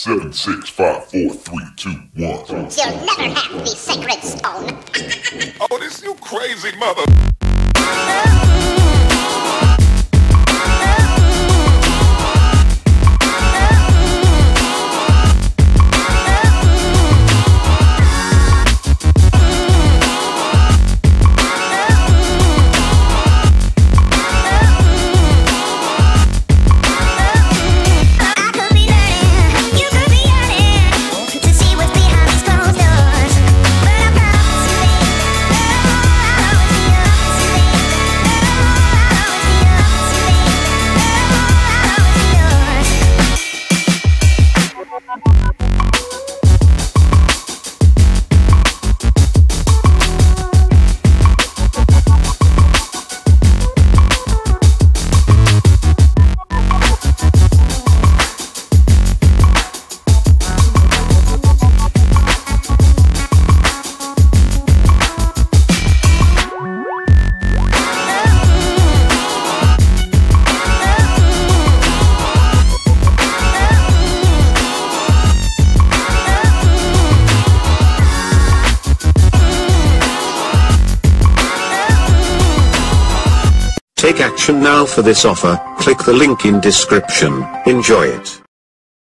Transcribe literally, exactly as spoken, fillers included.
Seven, six, five, four, three, two, one. You'll never have the sacred stone. Oh, this you crazy mother. Take action now for this offer. Click the link in description. Enjoy it.